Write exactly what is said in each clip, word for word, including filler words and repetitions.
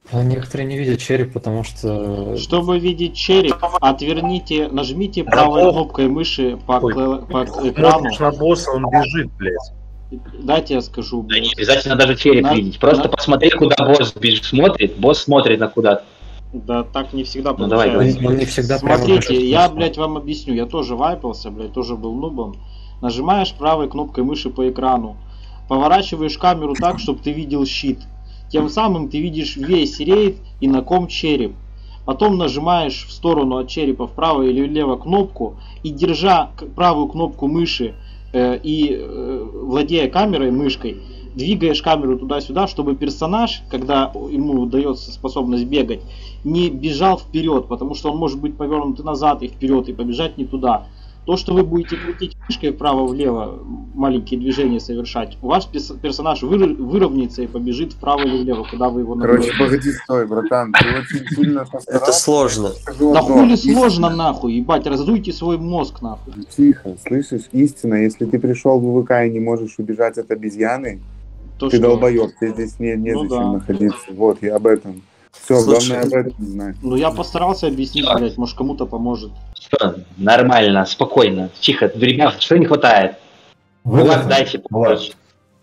А некоторые не видят череп, потому что... Чтобы видеть череп, отверните, нажмите правой кнопкой мыши по, кла- по экрану. Смотришь на босса, он бежит, блядь. Дайте я скажу, Да не блядь. обязательно даже череп На- видеть. Просто на- посмотри, куда босс бежит, смотрит. Босс смотрит на куда. Да так не всегда Ну, давай, получается. Он, он не всегда прямо Смотрите, бежит. я, блядь, вам объясню. Я тоже вайпался, блядь, тоже был нубом. Нажимаешь правой кнопкой мыши по экрану. Поворачиваешь камеру так, чтобы ты видел щит. Тем самым ты видишь весь рейд и на ком череп. Потом нажимаешь в сторону от черепа вправо или влево кнопку и, держа к- правую кнопку мыши э, и э, владея камерой, мышкой, двигаешь камеру туда-сюда, чтобы персонаж, когда ему дается способность бегать, не бежал вперед, потому что он может быть повернут и назад, и вперед, и побежать не туда. То, что вы будете крутить мышкой вправо-влево, маленькие движения совершать, ваш перс- персонаж выр- выровняется и побежит вправо или влево, куда вы его Короче, направите. погоди, стой, братан, ты очень сильно постарался. Это сложно. Скажу Да одно, хули истина. сложно нахуй, ебать, раздуйте свой мозг нахуй. Тихо, слышишь? Истина, если ты пришел в ВК и не можешь убежать от обезьяны, То, ты что- долбоеб, тебе здесь не, не Ну зачем да. находиться. Вот, я об этом. Все, Слушай, главное об этом знать. Ну я постарался объяснить, Да. блядь, может кому-то поможет. Что? Нормально, спокойно, тихо. Ребят, что не хватает? Кулак дайте, попроще.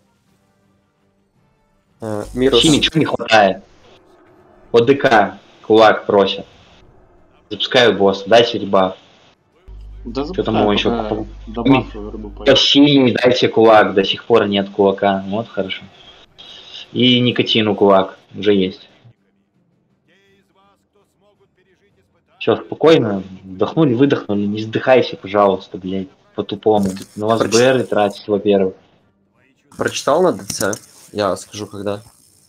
Э, Мирус. Хими, чего не хватает? ОДК, кулак просят. Запускаю босса, дайте ребаф. Да Что там его еще? пока добавлю рыбу По поесть. Химии дайте кулак, до сих пор нет кулака. Вот хорошо. И никотину кулак уже есть. Все, спокойно. Вдохнули, выдохнули. Не вздыхайся, пожалуйста, блядь. По-тупому. На вас Проч- БРы тратить, во-первых. Прочитал на ДЦ? Я скажу, когда.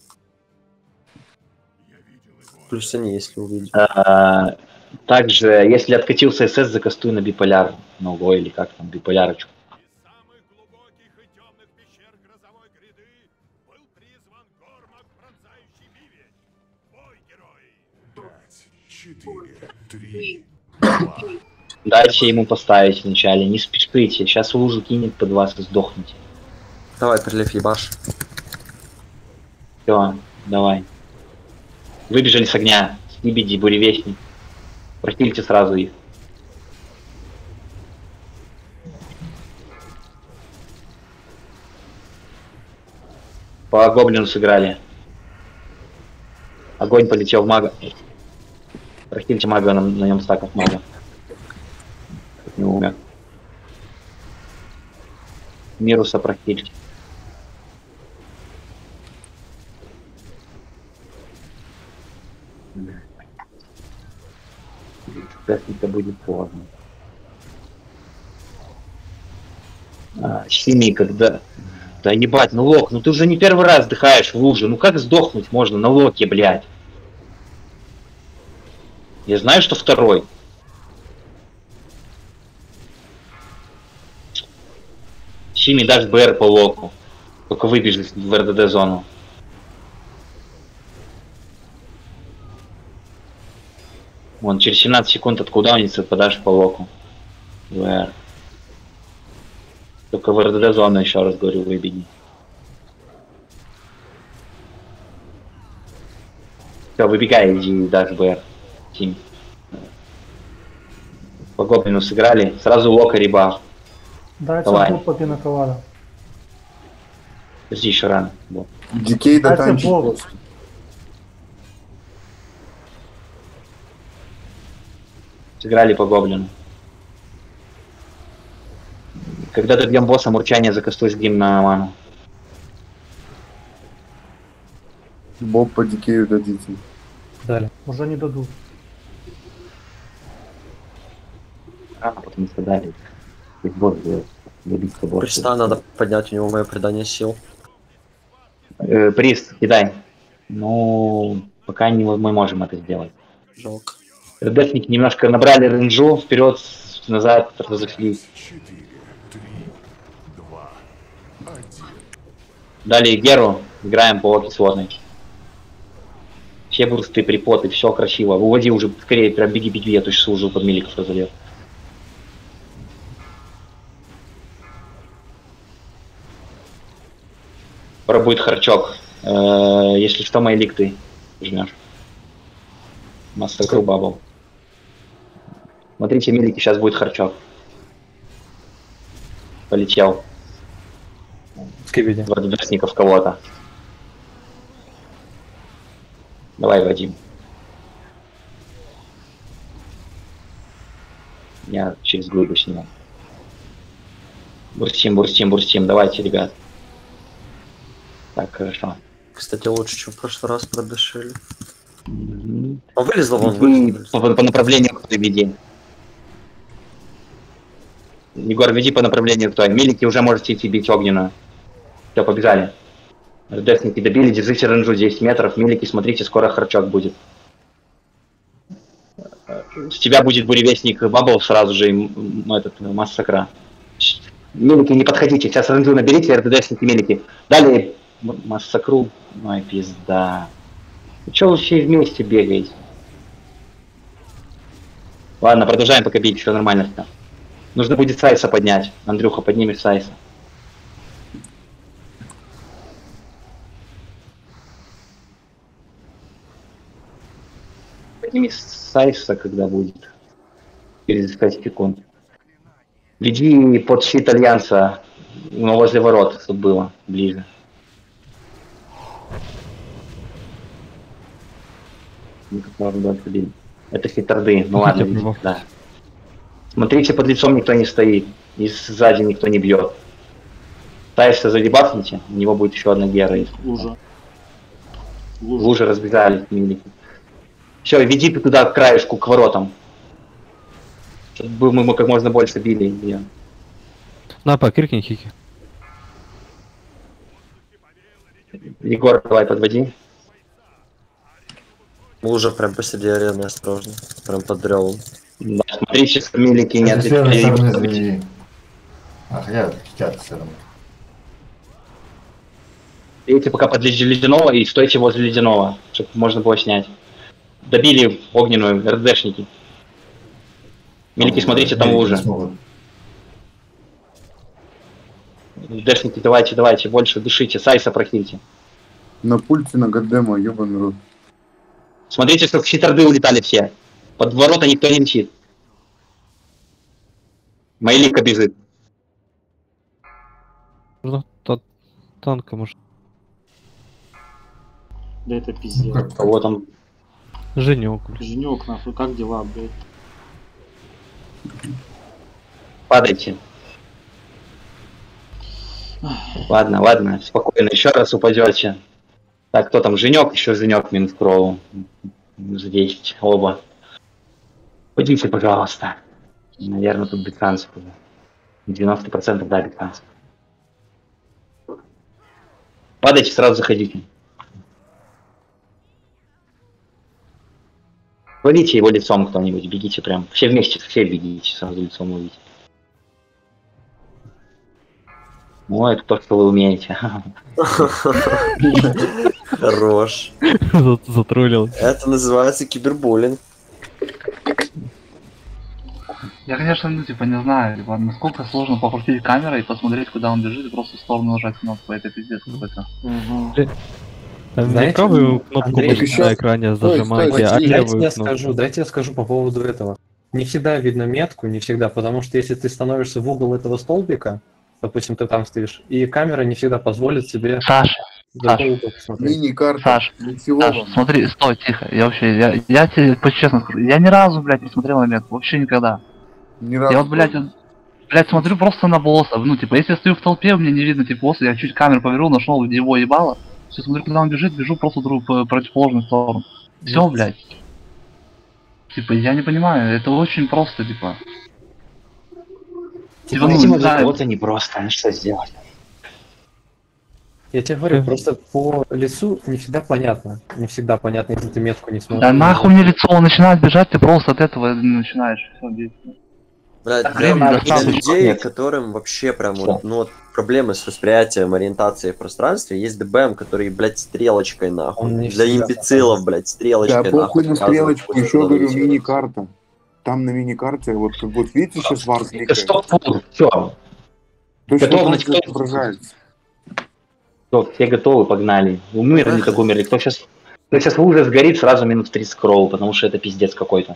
Плюс они, если увидеть. А, также, если откатился СС, закастуй на биполяр. Ну, или как там, биполярочку. Дайте ему поставить вначале, не спешите. Сейчас лужу кинет под вас и сдохнете. Давай, прилив ебаш. Все, давай. Выбежали с огня. Снибиди, буревестник. Прохильте сразу их. По гоблину сыграли. Огонь полетел в мага. Прохильте мага, на, на нем стаков мага. Не умер. Мируса прохильте. Это будет поздно. А, химии, когда... Да ебать, ну лок, ну ты уже не первый раз вдыхаешь в луже. Ну как сдохнуть можно на локе, блядь? Я знаю, что второй. Химии даст БР по локу. Только выбежит в РДД зону. Вон, через семнадцать секунд от кулдаунится, подашь по локу. ВР. Только в РДД зону, еще раз говорю, выбеги. Все, выбегай, иди, дашь БР. Тим. По гоблину сыграли. Сразу лока ребаф. Дайте Давай. боб по пиноколаду. Подожди, еще рано. Вот. Дикей Дайте дотанчить бог. просто. Сыграли по гоблину. Когда добьем босса, мурчание закастуй гимн на ману. Боб по дикею дадите. Дали. Уже не дадут. Рано, потому что дали. Ведь босс будет добиться босса. Приста надо поднять, у него мое придание сил. Э, приз, кидай. Ну, пока не мы можем это сделать. Жалко. РДшники немножко набрали рейнджу, вперед, назад, разошлись. Дали Геру, играем по оке сложной. Все бурсты, припоты, все красиво. Уводи уже, скорее, прям беги, беги, я точно уже под миликов разолел. Скоро будет харчок. Э, если что, мои лик ты жмешь. Массакру бабл. Смотрите, милики, сейчас будет харчок. Полетел. Скибиди. В отдушников кого-то. Давай, Вадим. Я через глыбу сниму. Бурстим, бурстим, бурстим. Давайте, ребят. Так, хорошо. Кстати, лучше, чем в прошлый раз продышали. Мгм. Он вылезла, вон Вы вылезла. по, по направлению к той веди. Егор, веди по направлению к той. Милики уже можете идти бить огненную. Все, побежали. РДшники добили, держите ренжу десять метров. Милики, смотрите, скоро харчок будет. С тебя будет буревестник бабл сразу же, и м, этот, массакра. Милики, не подходите, сейчас ренжу наберите, РДшники, милики. Далее м- массакру. Ой, пизда. Ну чё вы все вместе бегаете? Ладно, продолжаем пока бить, все нормально. -то. Нужно будет Сайса поднять. Андрюха, поднимешь Сайса. Подними Сайса, когда будет. Через пять секунд. Веди под щит Альянса, ну, возле ворот, чтобы было ближе. Ну, как можно дальше бить. Это щит Орды, ну ладно, Хотя бы его. да. Смотрите, под лицом никто не стоит, и сзади никто не бьет. Сайса задебафните, у него будет еще одна гера. если- Лужа. В луже разбежались милики. Все, веди ты туда к краешку, к воротам. Чтобы мы, мы как можно больше били ее. На, по, крикни хики. Егор, давай подводи. Лужа прям посреди арены, осторожно. Прям под древом. Да, смотрите, что милики не Это с левой стороны отвлекли. завели. А, хотя хотят все равно. Идите пока под ледяного и стойте возле ледяного, чтобы можно было снять. Добили огненную РДшники. Милики, смотрите, там Милики лужа. смогут. РДшники, давайте, давайте, больше дышите, Сайса прохильте. На пульте, на Гаддема, ёбаный рот. Смотрите, чтобы в щит Орды улетали все. Под ворота никто не летит. Майлика бежит. Ну, тот танка может. Да это Ну, пиздец. как Кого там? Женек, блин. Женек, нахуй, как дела, блядь? Падайте. Ладно, ладно, спокойно, еще раз упадете. Так, кто там? Женек, еще Женек минус крову. Минус десять, оба. Пойдите, пожалуйста. Наверное, тут битранцев уже. девяносто процентов, да, битранцев. Падайте, сразу заходите. Валите его лицом кто-нибудь, бегите прям. Все вместе, все бегите, сразу лицом увидите. Ну, это то, что вы умеете. Хорош. За- Затроллил. Это называется кибербуллинг. Я, конечно, ну, типа, не знаю, типа, насколько сложно покрутить камерой и посмотреть, куда он бежит, и просто в сторону нажать кнопку. Это пиздец какой-то. Там не Знаете, правую кнопку Андрей, можете еще- на экране Стой, зажимаете, стой, а дайте Дайте левую я кнопку. скажу, дайте я скажу по поводу этого. Не всегда видно метку, не всегда, потому что если ты становишься в угол этого столбика, допустим, ты там стоишь, и камера не всегда позволит тебе Саш, за Саш. угол посмотреть. Мини-карта. Саш, Для чего Саш, вам? смотри, стой, тихо. Я вообще, я, я тебе по-честно скажу, я ни разу, блядь, не смотрел на метку, вообще никогда. Ни разу. Я вот, блядь, вот, блядь, смотрю просто на босса. Ну, типа, если я стою в толпе, мне не видно, типа, босса, я чуть камеру повернул, нашел его ебало. Все, смотрю, куда он бежит, бежу просто в другую, по противоположную сторону. Все, блядь. Типа, я не понимаю, это очень просто, типа. Типа, ну, Видимо, не для знаю. кого-то непросто, ну что сделать? Я тебе говорю, просто по лицу не всегда понятно. Не всегда понятно, если ты метку не смотришь. Да нахуй мне лицо, он начинает бежать, ты просто от этого начинаешь. Все, действие. Блядь, Так, прям времени для достаточно. людей, Нет. которым вообще прям вот, ну вот проблемы с восприятием ориентации в пространстве, есть ДБМ, который, блядь, стрелочкой нахуй. Он не Для всегда имбецилов, блядь, Да стрелочкой похуй нахуй. на показывает, стрелочку, куда еще надо говорю, идти. мини-карта. Там на мини-карте, вот как вот видите сейчас вард Это кликает? стоп, все, Точно готовность так же кто? отображается. все готовы, погнали. Умерли, так умерли. Кто сейчас То есть, если уже сгорит, сразу минус тридцать кроу, потому что это пиздец какой-то.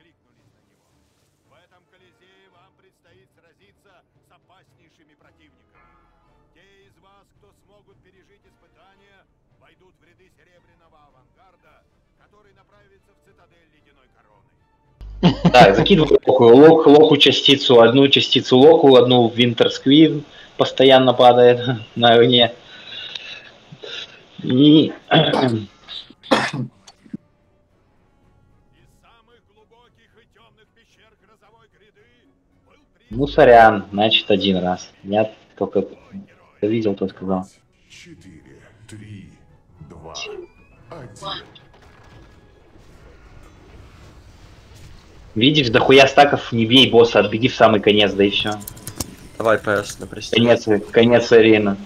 Да, закидываю лох, лоху частицу, одну частицу лоху, одну Winter Squid постоянно падает на огне. И... Ну, сорян, значит, один раз. Я только видел, то сказал. четыре, три, два, один. Видишь, дохуя стаков, не бей босса, отбеги в самый конец, да и все. Давай ПС на престиж. Конец, конец арены.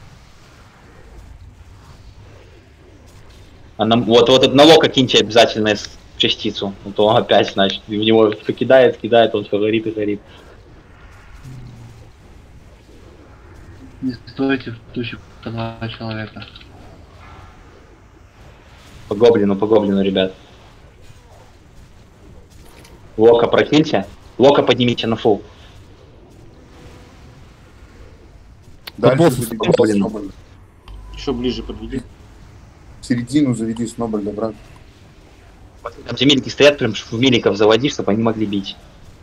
А на, вот, вот на лока киньте обязательно частицу. А то опять, значит, в него все кидает, кидает, он все горит и горит. Не стойте в туче по два человека. По гоблину, по гоблину, ребят. Лока прокиньте. Лока поднимите на фул. Дальше босс, заведи босс. Снобольда. Еще ближе подведи. В середину заведи Снобольда, брат. Там где милики стоят, прям в миликов заводи, чтобы они могли бить.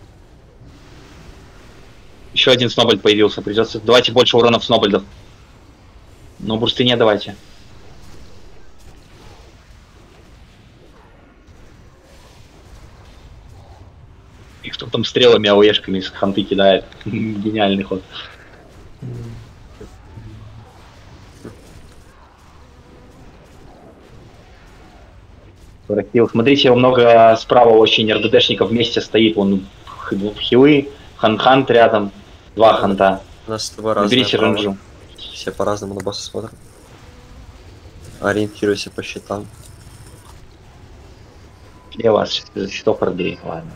Еще один Снобольд появился. Придется. Давайте больше урона в Снобольдов. Но бурсты не давайте. И кто там стрелами, ауешками с ханты кидает. Гениальный ход. Прохил. Смотрите, много справа очень РДДшников вместе стоит. Вон хилы, хан-хант рядом. Два ханта. У нас с тобой разные Берите права. ренджу. Все по-разному на босса смотрят. Ориентируйся по щитам. Я вас щитов пробей, ладно.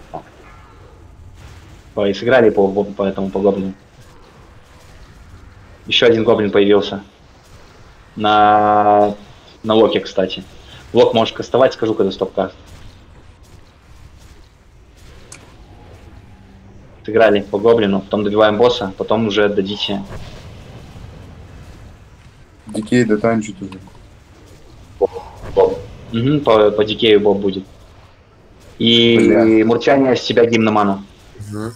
Ой, сыграли по, по этому по гоблину. Еще один гоблин появился. На, на локе, кстати. Лок можешь кастовать, скажу, когда стоп-каст. Сыграли по гоблину, потом добиваем босса, потом уже дадите. Дикей дотанчит уже. Боб. Угу, по, по дикею Боб будет. И, и мурчание с себя гимн на ману. Угу.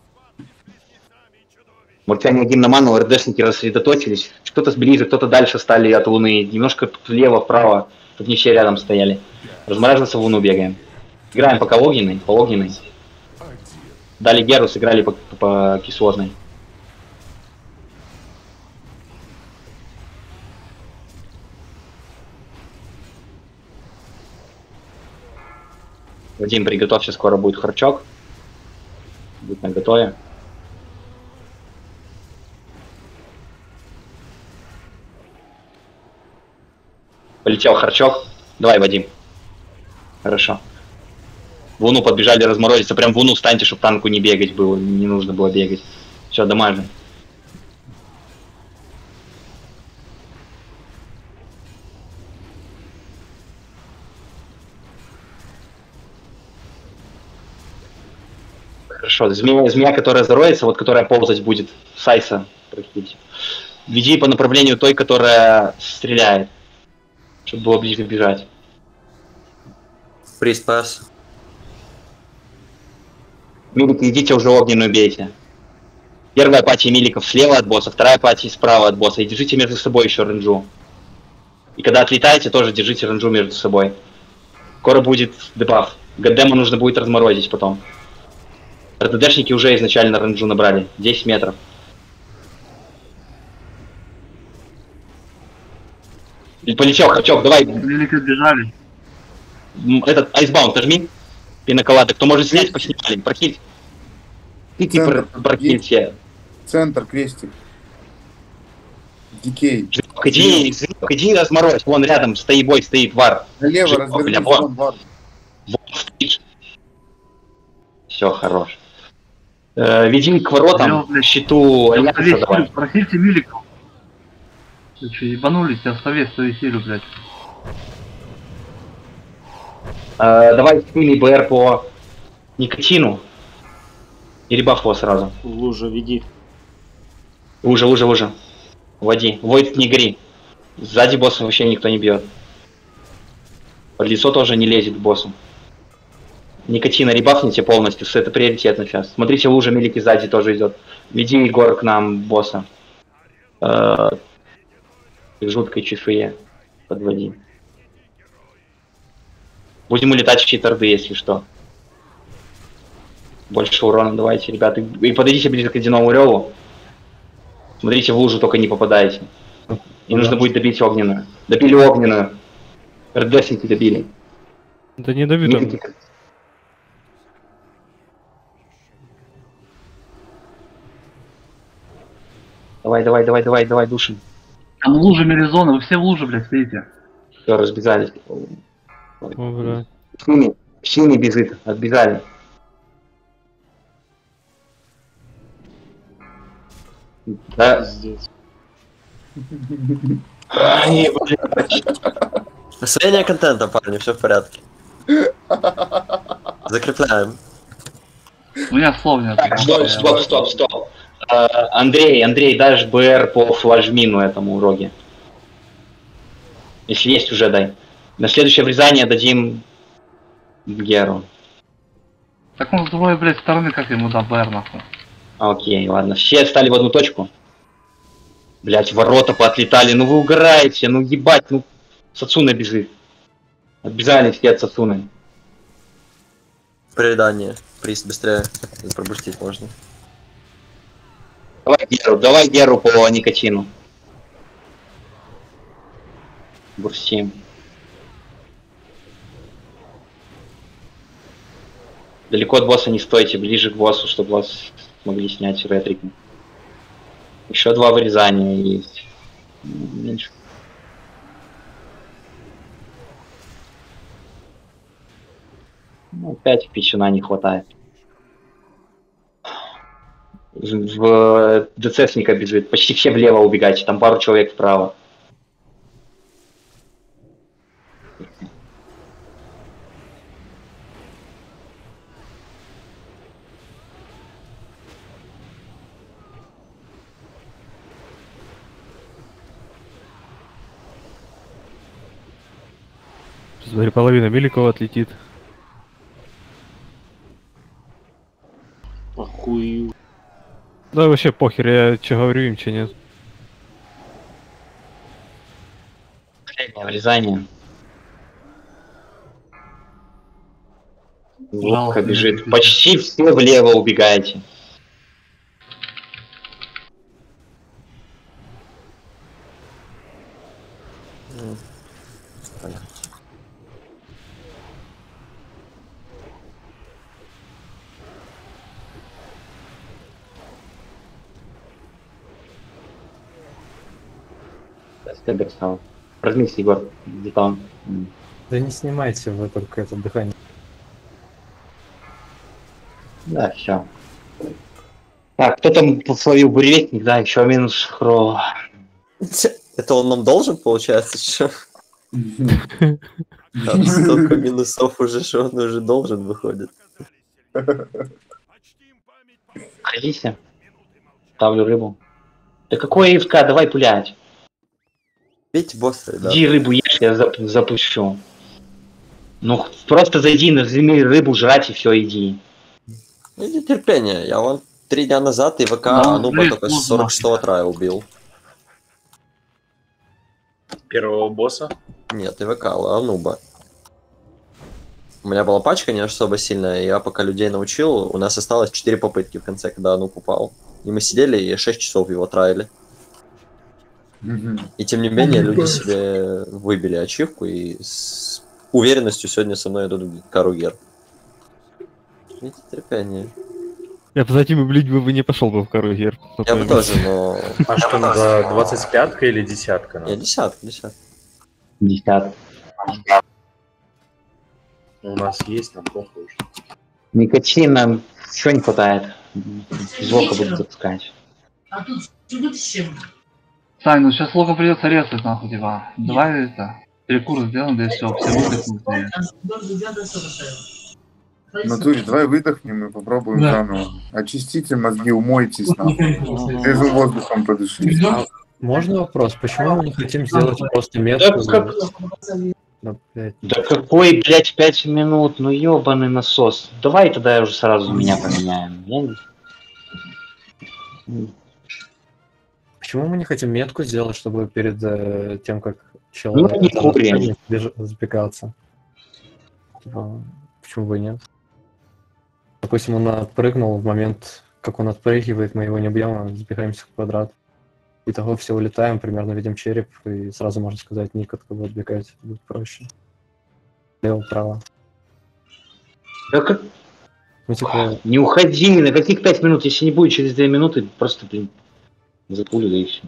Мурчание гимн на ману, РДшники рассредоточились. Кто-то ближе, кто-то дальше стали от луны. Немножко влево, вправо. Тут не все рядом стояли. Размораживаться в луну бегаем. Играем пока огненный, по огненной. Дали Геру, сыграли по, по кислотной. Вадим, приготовься, скоро будет харчок. Будь наготове. Полетел харчок. Давай, Вадим. Хорошо. В луну подбежали разморозиться. Прям в луну встаньте, чтобы танку не бегать было. Не нужно было бегать. Все, дамажим. Хорошо. Змея, змея, которая зароется, вот которая ползать будет. Сайса. Проходите. Веди по направлению той, которая стреляет. Чтобы было ближе бежать. Приз пас. Милики, идите уже огненную бейте. Первая пати миликов слева от босса, вторая пати справа от босса. И держите между собой еще ренджу. И когда отлетаете, тоже держите ренджу между собой. Скоро будет дебаф. Гаддема нужно будет разморозить потом. РТДшники уже изначально ренджу набрали. десять метров. Полетел харчок, давай. Милики сбежали. Этот айсбаунд нажми. Пиноколады. Кто может снять, поснимали. Прохиль. Ты типа прохиль все. Центр, крестик. Дикей. Жирок, иди, Жирок, иди разморозь. Вон рядом стоит бой, стоит вар. Налево Жирок, развернись, бля, вон, вон. вон. Вон стоишь. Все, хорош. Э, веди к воротам, Алло, щиту Альянса давай. Просите миликов. Вы что, ебанулись? Я в совет свою силу, блядь. Э, давай скинь БР по никотину. И ребаф его сразу. Лужа, веди. Лужа, лужа, лужа. Води. Войд не гори. Сзади босса вообще никто не бьет. Под лицо тоже не лезет к боссу. Никотина ребафните полностью, это приоритетно сейчас. Смотрите, лужа мелики сзади тоже идет. Веди Егор к нам, босса. Э, к жуткой чешуе. Подводи. Будем улетать в читерды, если что. Больше урона давайте, ребята. И подойдите ближе к ледяному реву. Смотрите, в лужу только не попадаете. И нужно будет добить огненную. Добили огненную. РДшники добили. Да не добито. Никаких- Давай, давай, давай, давай, давай, душим. Там лужа мелизона, вы все в луже, блядь, стоите. Все, разбежались. О, бля. Сильный, сильный бежит, отбежали. Да. Пиздец. Ай, блядь. Освоение контента, парни, все в порядке. Закрепляем. У меня слов нет. Так, стоп, стоп, стоп, стоп. Э, Андрей, Андрей, дашь БР по флажмину этому уроге. Если есть, уже дай. На следующее врезание дадим Геру. Так он с другой, блядь, стороны, как ему дам БР, нахуй. Окей, ладно. Все стали в одну точку. Блять, ворота поотлетали. Ну вы угораете, ну ебать, ну Сацуна бежит. Отбежали все от Сацуны. Придание. Приз быстрее. Пробустить можно. Давай Геру, давай Геру по никотину. Бурсим. Далеко от босса не стойте, ближе к боссу, чтобы вас смогли снять ретрики. Еще два вырезания есть. Меньше. Ну, опять пищуна не хватает. В ДЦшника бежит. Почти все влево убегайте, там пару человек вправо. Смотри, половина Миликова отлетит. Похуй. Да вообще похер, я что говорю им, что нет. Последнее врезание. Лодка бежит. Почти все влево убегаете. Стебер стал. Размись, Егор, где-то он. Да не снимайте вы только это дыхание. Да, все. Так, кто там словил буревестник, да, еще минус хро. Это он нам должен, получается, что? Там столько минусов уже, что он уже должен, выходит. Ходите. Ставлю рыбу. Да какой ИФК, давай пулять. Бейте босса, да. Иди рыбу ешь, я зап запущу. Ну, просто зайди, нажми рыбу жрать и все, иди. Иди терпение, я вон три дня назад и ВК Да, Ануба блин, только ну, с сорок шестого трая убил. Первого босса? Нет, и ВК, Ануба. У меня была пачка не особо сильная, я пока людей научил, у нас осталось четыре попытки в конце, когда Ануб упал. И мы сидели и шесть часов его траили. И тем не менее люди себе выбили ачивку и с уверенностью сегодня со мной идут в Каругер. Видите, терпение. Я бы за этими блядьми бы не пошел бы в Каругер. Я бы тоже, но... А что, за двадцать пятка или десятка? Я десятка, десятка. Десятка. У нас есть, нам плохо уже. Никотин нам еще не хватает. Звука будет запускать. А тут с чем? Сань, ну сейчас лого придется резать, нахуй, типа. Давай это. Перекур сделан, да и все, все выдохнут. В натуре, давай выдохнем и попробуем заново. Очистите мозги, умойтесь нахуй. Свежим воздухом подышите. А можно вопрос? Почему мы не хотим сделать просто метку? Да, как... Да, блядь. да какой, блядь, пять минут? Ну ёбаный насос. Давай тогда уже сразу меня поменяем. Я не... Почему мы не хотим метку сделать, чтобы перед э, тем, как Ну, человек не курим. запекаться? Типа, почему бы и нет? Допустим, он отпрыгнул в момент, как он отпрыгивает, мы его не бьем, а запихаемся в квадрат. И того все улетаем, примерно видим череп, и сразу можно сказать, ник, от кого отбегать, это будет проще. Лево-право. Да как... Ну, типа... Не уходи, на каких пять минут? Если не будет через две минуты, просто, блин, запулю, да и все.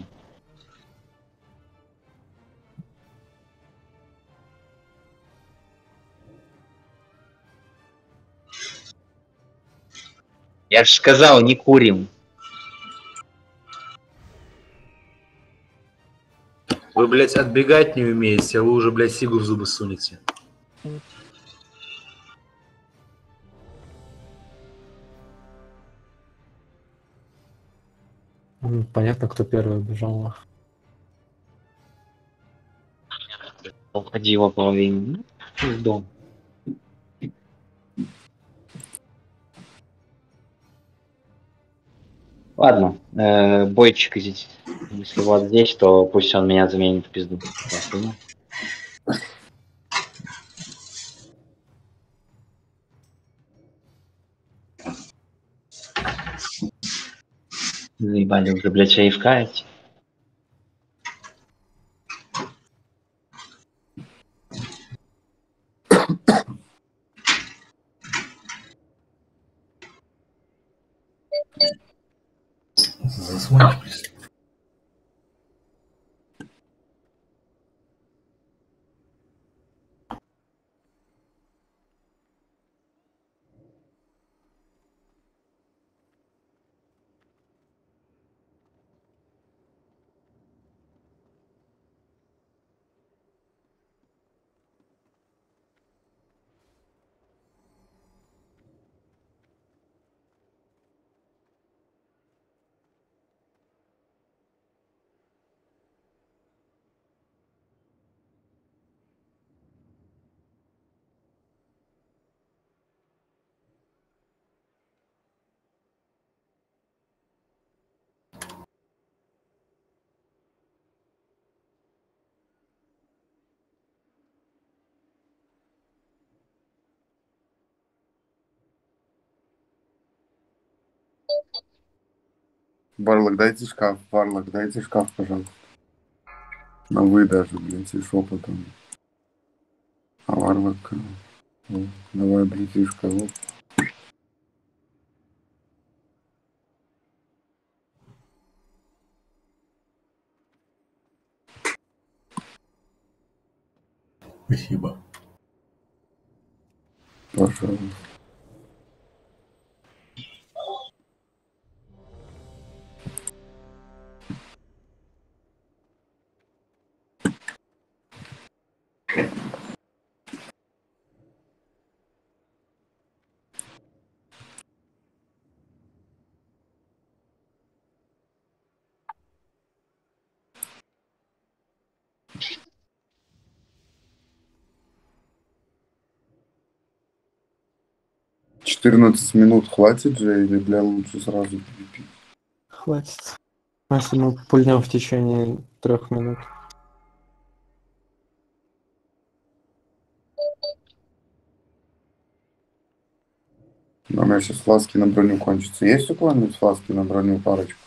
Я же сказал, не курим. Вы, блядь, отбегать не умеете, а вы уже, блядь, фигу в зубы сунете. Понятно, кто первый убежал. Уходи во половине. Ну, в дом. Ладно, э, бойчик здесь. Если вот здесь, то пусть он меня заменит в пизду. Заебали уже, блядь, аифкаете. Засунешь, блядь. Варлок, дайте шкаф, Варлок, дайте шкаф, пожалуйста. На вы даже, блин, и шепотом. А Варлок, ну, давай, братишка, вот. Спасибо. Пожалуйста. четырнадцать минут хватит же, или, бля, лучше сразу перепить? Хватит. Если мы пульнем в течение трех минут. У меня сейчас фласки на броню кончатся. Есть у кого-нибудь фласки на броню парочку?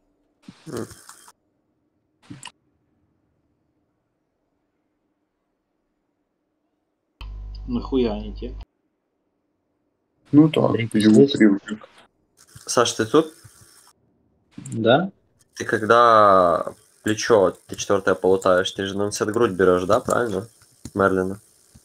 Нахуя они те? Ну так, пью, привык. Саш, ты тут? Да? Ты когда плечо, ты четвертое полутаешь, ты же на сет грудь берешь, да, правильно? Мерлина.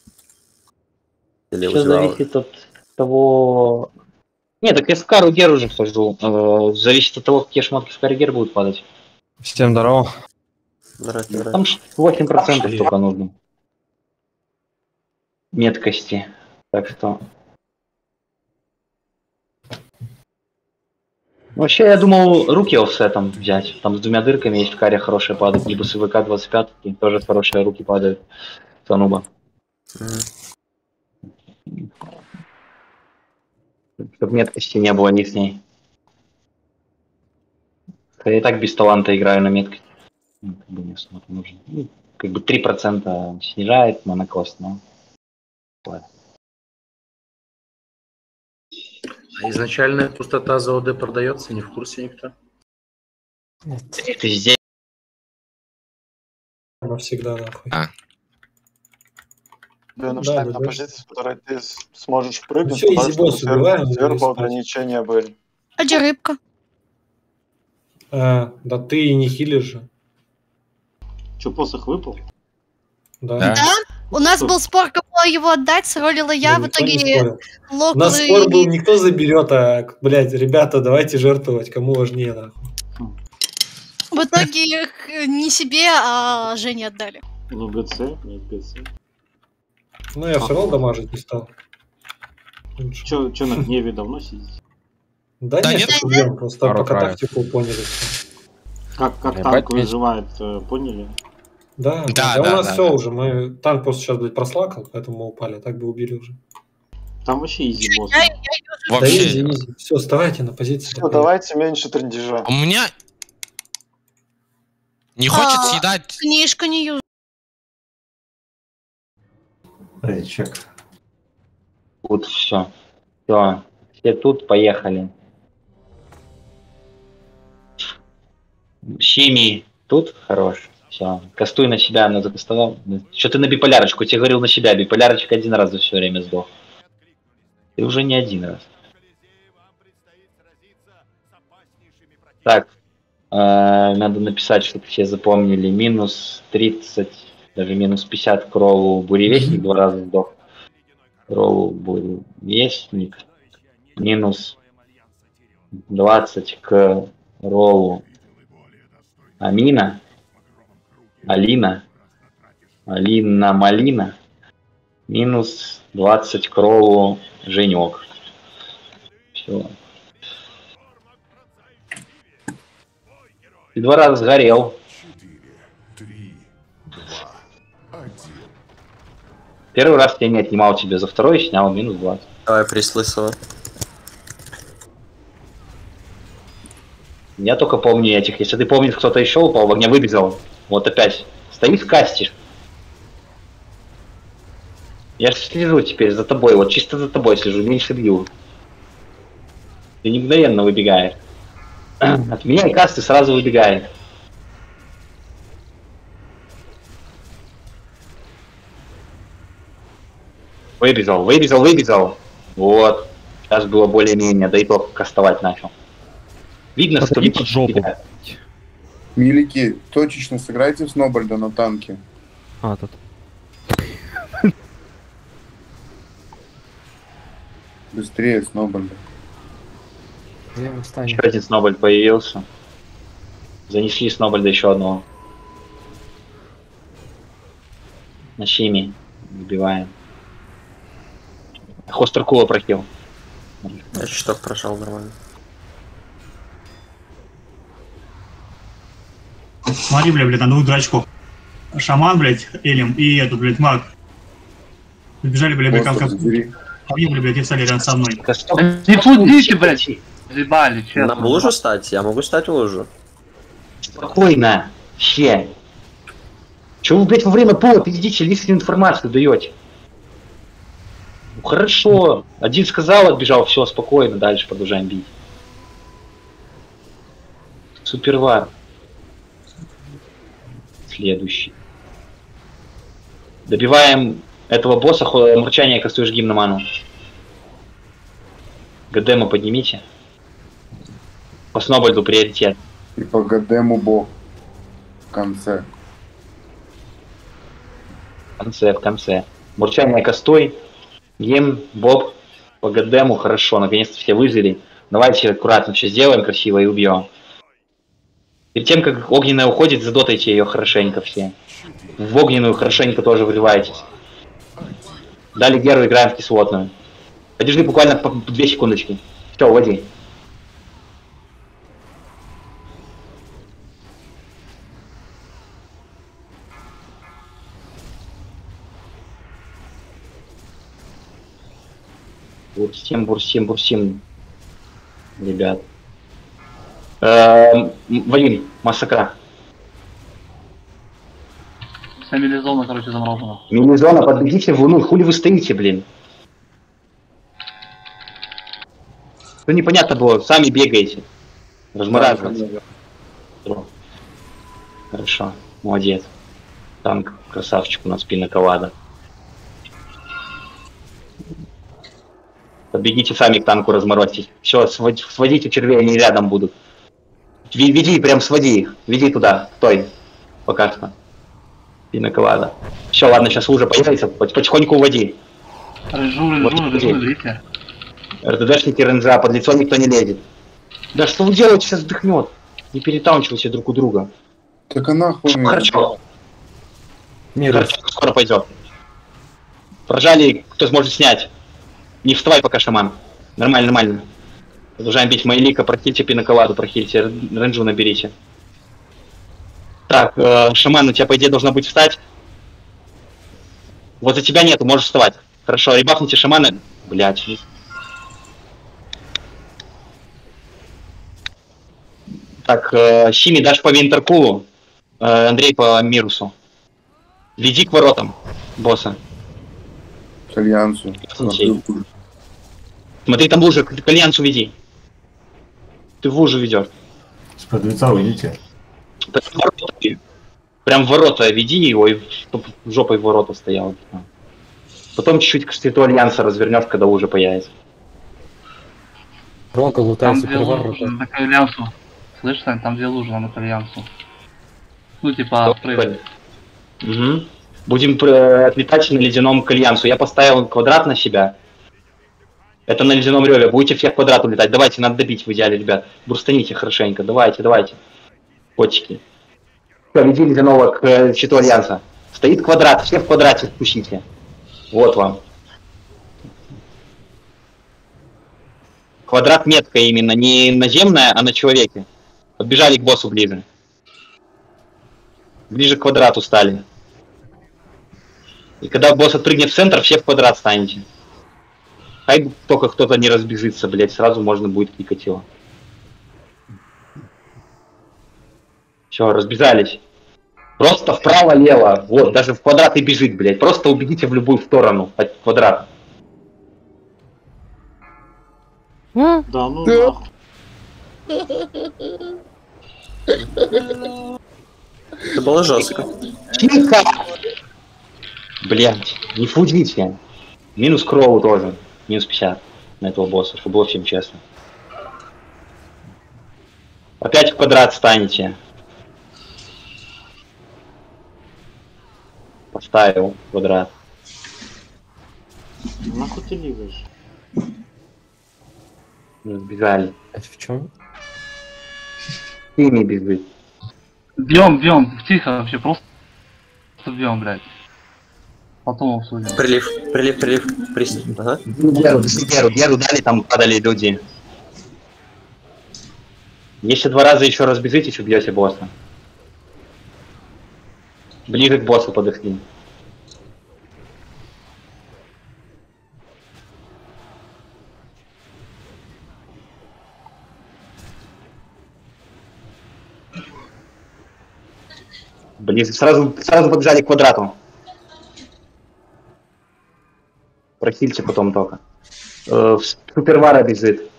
Или Все зависит от того... Нет, так я в Кару-Гер уже хожу. Э, зависит от того, какие шмотки в Кару-Гер будут падать. Всем здорово. Здравствуйте, Там восемь процентов только нужно. меткости. Так что... Вообще, я думал, руки офсетом взять. Там с двумя дырками есть в каре хорошие падают. Либо с ВК двадцать пять, тоже хорошие руки падают. Сануба. Чтоб меткости не было ни с ней. Я и так без таланта играю на меткость. Ну, как бы мне смотрю, нужно. Ну, как бы три процента снижает монокост, но... Ладно. А изначальная пустота за ОД продается, не в курсе никто? Нет. Это здесь. Навсегда, нахуй. А. Да, ну Да, что да, на да. позиции, в которой ты с- сможешь прыгнуть, Ну всё, потому что изи-босс сверху, убиваем, сверху и спать. ограничения были. А где рыбка? А, да ты и не хилишь же. Че, посох выпал? Да. Да. Да? У нас был спор, кому его отдать, сролила я, Да в никто не итоге спорил. У локл нас спор был, и... никто заберет, а, блядь, ребята, давайте жертвовать, кому важнее, нахуй. В итоге их не себе, а Жене отдали. Ну, ГЦ, нет, ГЦ. Ну, я все равно дамажить не стал. Че, че на гневе давно сидите? Да, Да нет, нет. что убьем, просто Пару пока краев. тактику поняли. Как, как Ебать, танк ведь. выживает, э, поняли? Да, да, Да, да, да, у нас да, все да. уже, мы танк просто сейчас, блядь, прослакал, поэтому мы упали, а так бы убили уже. Там вообще изи босс. Я, я Да Вообще. изи, изи. Все, вставайте на позиции. Все, давайте меньше трендежа. У меня не хочет А. съедать. книжка не юз. Эй, чек. Вот все. Все. Все тут, поехали. Щеми тут хорош. Все. Кастуй на себя, она закастовал. Что ты на биполярочку? Я тебе говорил на себя. Биполярочка один раз за все время сдох. Ты уже не один раз. Так. Э, надо написать, чтобы все запомнили. Минус тридцать, даже минус пятьдесят к роллу буревестник два раза сдох. Роллу буревестник. Минус двадцать к роллу Амина. Алина. Алина Малина. Минус двадцать к роллу Женек. Все. Ты два раза сгорел. Первый раз я не отнимал тебе, за второй снял минус двадцать. Давай, Прислысова. Я только помню этих. Если ты помнишь, кто-то еще упал, в огне выбежал. Вот опять. Стоишь, кастишь. Я же слежу теперь за тобой. Вот чисто за тобой слежу, меньше бью. Ты не мгновенно выбегаешь. От меня и касты сразу выбегает. Выбежал, выбежал, выбежал. Вот. Сейчас было более-менее, да и то кастовать начал. Видно, что Подойди под жопу. выбегает. Милики, точечно сыграйте в Снобольда на танке. А, тут. Быстрее Снобольда. Где он встанет? Еще один Снобольд появился. Занесли Снобольда еще одного. На Щими. Убиваем. Хостеркула прохил. Я чуток прошел нормально. Смотри, бля, блядь, на двух дурачков. Шаман, блядь, Элем и этот, блядь, маг. Побежали, бля, блядь, как а мне, бля, блядь, и встали рядом со мной. Не фудите, блядь. Заебали, честно. Нам в лужу стать? Я могу стать в лужу. Спокойно. Ще. Чего вы, блядь, во время пола пиздите, лишнюю информацию даете? Ну хорошо. Один сказал, отбежал, все, спокойно, дальше продолжаем бить. Супервар. Следующий. Добиваем этого босса, мурчание кастуешь гимн на ману. ГДМу поднимите. По Снобольду приоритет. И по ГДМу бо. В конце. В конце, в конце. Мурчание кастуй. Гимн, боб. По ГДМу хорошо, наконец-то все выжили. Давайте аккуратно все сделаем красиво и убьем. Перед тем, как огненная уходит, задотайте ее хорошенько все. В огненную хорошенько тоже вливайтесь. Дали Геру, играем в кислотную. Подержи буквально по две секундочки. Все, уводи. Бурсим, бурсим, бурсим. Ребят. Эм, Вадим, массакра. Вся милизона, короче, заморожена. Милизона, подбегите в луну, хули вы стоите, блин? Ну непонятно было, сами бегаете. Размораживаете. Хорошо, молодец. Танк, красавчик у нас пиноколада. Подбегите сами к танку, разморозьтесь. Все, сводите, сводите червей, они рядом будут. Веди, прям своди их. Веди туда, стой. Пока что. Пиноколада. Все, ладно, сейчас лужа появится, потихоньку уводи. Рыжу, рыжу, рыжу, рыжу. РДДшники ренжа, под лицо никто не лезет. Да что вы делаете, сейчас вдохнет. Не перетаунчивайте друг у друга. Так а нахуй. Хорошо. Мир. Хорошо, скоро пойдет. Прожали, кто сможет снять. Не вставай пока, шаман. Нормально, нормально. Продолжаем бить Майлика, прохильте пиноколаду, прохильте, ренджу наберите. Так, э, шаман, у тебя, по идее, должна быть встать. Вот за тебя нету, можешь вставать. Хорошо, ребахните шамана. Блять. Так, э, Щими дашь по Винтеркулу, э, Андрей по Мирусу. Веди к воротам босса. К Альянсу. Смотри, там лужа, к Альянсу веди. Ты в лужу ведешь. С-под лица уйдите. Прям в ворота веди его, и чтоб жопой в ворота стоял. Потом чуть-чуть к свету Альянса развернешь, когда лужа появится. Ронка лутается Там две лужи на к Альянсу. Слышь, Сань, там две лужи на к Альянсу. Ну, типа, прыгай. Угу. Будем э, отлетать на ледяном к Альянсу. Я поставил квадрат на себя. Это на ледяном реве. Будете все в квадрат улетать. Давайте, надо добить в идеале, ребят. Бурстаните хорошенько. Давайте, давайте. Котики. Все, веди ледяного к э, щиту Альянса. Стоит квадрат. Все в квадрате спустите. Вот вам. Квадрат метка именно. Не наземная, а на человеке. Подбежали к боссу ближе. Ближе к квадрату стали. И когда босс отпрыгнет в центр, все в квадрат станете. Хай только кто-то не разбежится, блять, сразу можно будет кликать его. Все, разбежались. Просто вправо-лево. Вот, даже в квадрат и бежит, блять. Просто убегите в любую сторону от квадрата. Да, ну нахуй. Это было жестко. Тихо! Блять, не фудите. Минус Кроу тоже. Минус пятьдесят на этого босса, чтобы было всем честно. Опять в квадрат станете. Поставил квадрат. Нахуй ты ливаешь? Сбежали. Это в чем? Ты не бежит. Бьем, бьем, тихо вообще, просто бьем, блядь. Потом обсудим. Прилив, прилив, прилив, присни. Ага. Геру, Геру, Геру дали, там падали люди. Если два раза еще раз бежите, убьете босса. Ближе к боссу подошли. Ближе, сразу, сразу побежали к квадрату. Прохильте потом только. Э, Супервара бежит.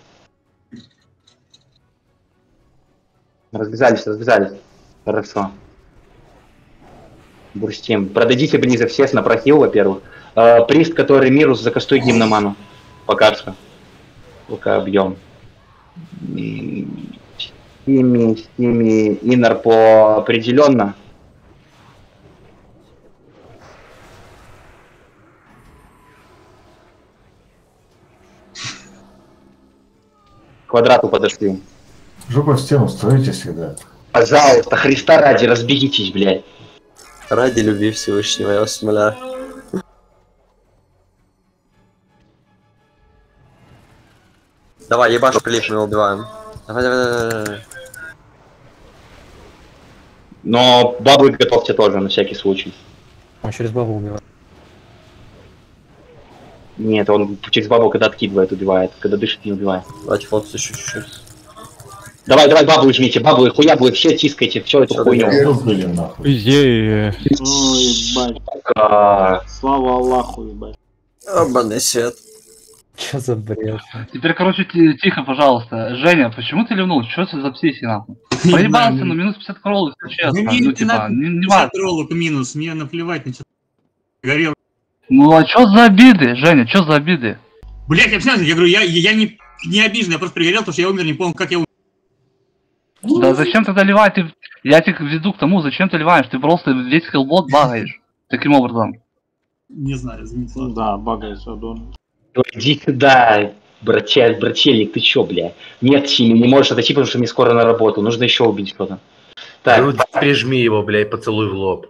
Разбежались, разбежались. Хорошо. Бурстим. Продадите ближе всех на прохил, во-первых. Э, прист, который Мирус, закастуй гимноману. Пока что. Пока объем. Стими, стими, иннер по определенно. К квадрату подошли. Жопу в стену строите всегда. Пожалуйста, Христа ради, разбегитесь, блядь. Ради любви Всевышнего, я вас умоляю. Давай, ебаш, прилив, мы его убиваем. Давай, давай, давай, давай. Но баблы готовьте тоже, на всякий случай. Он через бабу убивает. Нет, он через бабу, когда откидывает, убивает. Когда дышит, не убивает. Давайте, хлопцы, еще чуть-чуть. Давай, давай, бабу жмите, бабу, хуяблы, все тискайте, все эту хуйню. Е-е-е. Ой, ебать. А, Слава Аллаху, ебать. Обанный свет. Чё за бред? Теперь, короче, ти- тихо, пожалуйста. Женя, почему ты ливнул? Что это за психи, нахуй? Проебался, ну минус пятьдесят кроллов, если честно. Да Ну, мне не типа, надо не, не пятьдесят важно. роллов минус, мне наплевать на что. Горел. Ну а чё за обиды, Женя, чё за обиды? Блять, я объясняю, я говорю, я, я не, не обижен, я просто пригорел, потому что я умер, не помню, как я умер. Да зачем тогда ливать? Ты... Я тебя веду к тому, зачем ты ливаешь? Ты просто весь хелбот багаешь. Таким образом. Не знаю, извините. Да, багается, Дон. иди сюда, братча, брачельник, ты чё, бля? Нет, Сими, не можешь отойти, потому что мне скоро на работу. Нужно еще убить что-то. Так, Грудь, прижми его, бля, и поцелуй в лоб.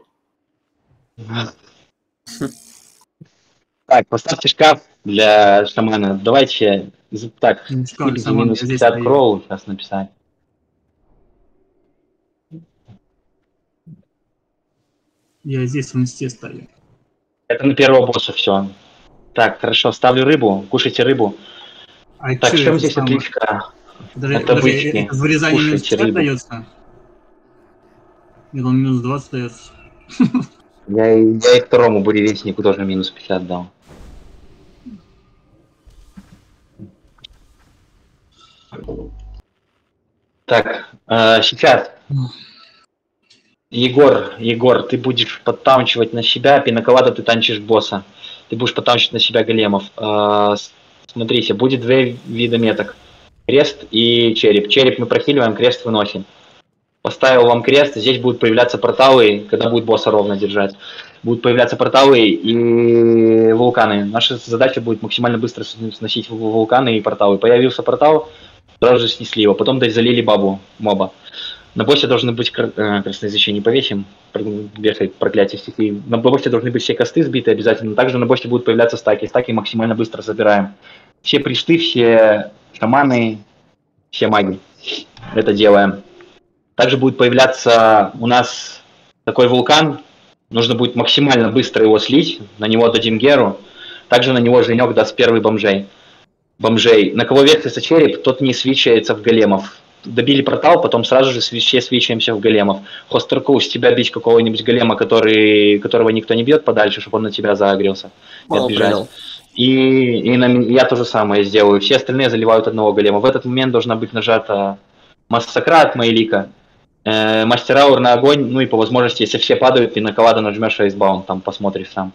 так, поставьте шкаф для шамана. Давайте, з- так, Ну, шкаф для сколько шамана, минус я здесь пятьдесят стою. кроу сейчас написать. Я здесь в инсте стою. Это на первого босса все. Так, хорошо, ставлю рыбу, кушайте рыбу. А Так, чё в чем это здесь самое? отличка? Подожди, Это подожди, бычки. это в вырезании минус Кушайте пятьдесят рыбу. дается? Нет, он минус двадцать дается. Я, и- я и второму буревестнику тоже минус пятьдесят дал. Так, э, сейчас. Егор, Егор, ты будешь подтанчивать на себя, пинаковато ты танчишь босса. Ты будешь подтанчивать на себя големов. Э, с- смотрите, будет две вида меток. Крест и череп. Череп мы прохиливаем, крест выносим. Поставил вам крест, здесь будут появляться порталы, когда будет босса ровно держать. Будут появляться порталы и вулканы. Наша задача будет максимально быстро с- сносить в- вулканы и порталы. Появился портал, сразу же снесли его. Потом дать залили бабу, моба. На боссе должны быть кр- э, красноязычие, не повесим, вешает проклятие стихий. На боссе должны быть все косты сбиты обязательно. Также на боссе будут появляться стаки. Стаки максимально быстро забираем. Все пришты, все шаманы, все маги. Это делаем. Также будет появляться у нас такой вулкан. Нужно будет максимально быстро его слить. На него дадим Геру. Также на него Женек даст первый бомжей. Бомжей. На кого вертится череп, тот не свечается в големов. Добили портал, потом сразу же все свечаемся в големов. Хостерку, с тебя бить какого-нибудь голема, который, которого никто не бьет подальше, чтобы он на тебя заагрился. И Мало отбежать. принял. И, и на м- я то же самое сделаю. Все остальные заливают одного голема. В этот момент должна быть нажата массакра от Мейлика. Э, мастер аур на огонь, ну и по возможности, если все падают, ты на коллада нажмешь рейсбаун, там посмотришь сам.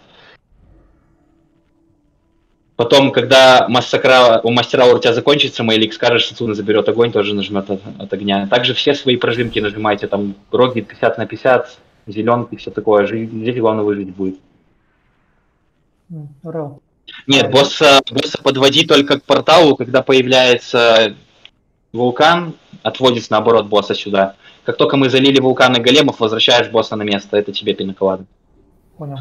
Потом, когда массакра у мастера аур у тебя закончится, Мейлик скажешь, Сацуна заберет огонь, тоже нажмет от, от огня. Также все свои прожимки нажимайте, там Рогнит пятьдесят на пятьдесят, зеленки, все такое. Жи- Здесь главное выжить будет. Ура. Нет, босса, босса подводи только к порталу, когда появляется вулкан, отводится наоборот босса сюда. Как только мы залили вулканы големов, возвращаешь босса на место, это тебе пинаковада. Понял.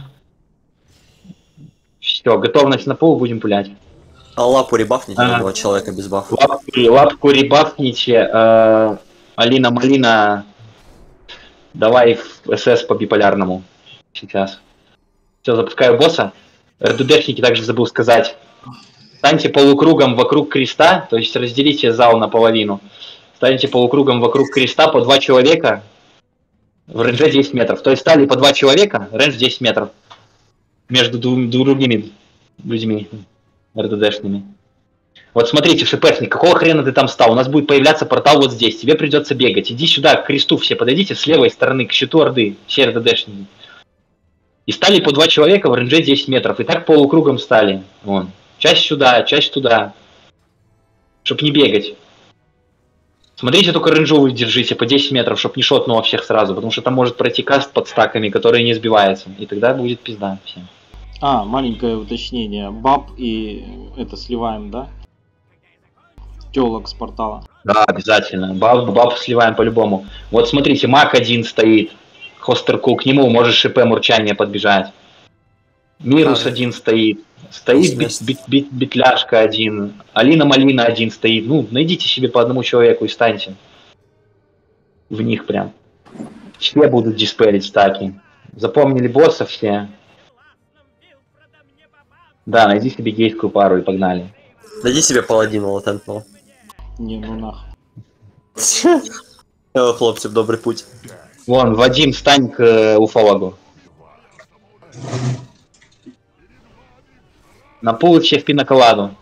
Все, готовность на пол, будем пулять. А лапу ребафните А. на одного человека без бафа. Лапку, лапку ребафните, э, Алина Малина, давай в СС по биполярному сейчас. Все, запускаю босса. РДДшники также забыл сказать. Станьте полукругом вокруг креста, то есть разделите зал наполовину. Станьте полукругом вокруг креста по два человека в рейнже десять метров. То есть стали по два человека, рейндж десять метров. Между двум- другими людьми РДДшными. Вот смотрите, ШПшник, какого хрена ты там стал? У нас будет появляться портал вот здесь. Тебе придется бегать. Иди сюда, к кресту все подойдите с левой стороны, к щиту Орды. Все РДДшники. И стали по два человека в рейнже десять метров. И так полукругом стали. Вон. Часть сюда, часть туда. Чтоб не бегать. Смотрите, только рейнжовую держите по десять метров, чтоб не шотнуло всех сразу. Потому что там может пройти каст под стаками, который не сбивается. И тогда будет пизда всем. А, маленькое уточнение. Баб и это сливаем, да? Телок с портала. Да, обязательно. Баб, баб сливаем по-любому. Вот смотрите, маг один стоит. Хостерку, к нему можешь ШП мурчание подбежать. Мирус один стоит. Стоит бит, бит, бит, Битляшка один. Алина Малина один стоит. Ну, найдите себе по одному человеку и станьте. В них прям. Все будут диспелить стаки. Запомнили босса все? Да, найди себе гейскую пару и погнали. Найди себе паладина латентного. Не, ну нахуй. О, хлопцы, в добрый путь. Вон, Вадим, стань к э, уфологу. На пул все в пиноколаду.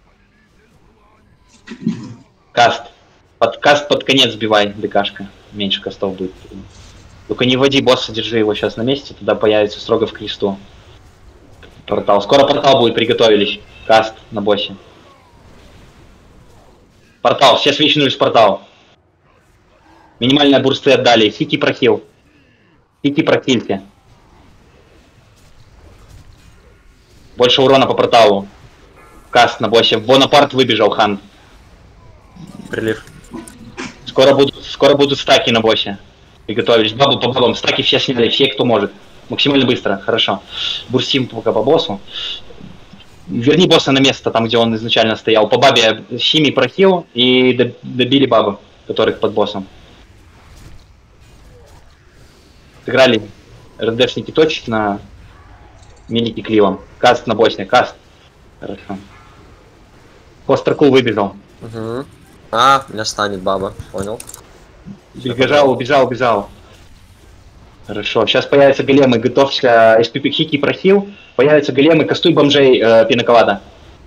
Каст. Под, каст под конец сбивай, ДКшка. Меньше кастов будет. Только не вводи босса, держи его сейчас на месте, тогда появится строго в кресту. Портал. Скоро портал будет, приготовились. Каст на боссе. Портал, все свечнулись в портал. Минимальные бурсты отдали. Хики прохил. Хики прохильте. Больше урона по порталу. Каст на боссе. Бонапарт выбежал, хан. Прилив. Скоро будут, скоро будут стаки на боссе. Приготовились. Бабу по бабам. Стаки все сняли, все, кто может. Максимально быстро. Хорошо. Бурсим пока по боссу. Верни босса на место, там, где он изначально стоял. По бабе Хими прохил и добили бабы, которых под боссом. Сыграли РДшники точечно. Милики кливом. Каст на боссе, каст. Хорошо. Постеркул выбежал. Угу. А, меня станет баба, понял. Убежал, убежал, убежал. Хорошо, сейчас появятся големы, готовься, эс пи пи Хики прохил. Появятся големы, кастуй бомжей э, пиноковада.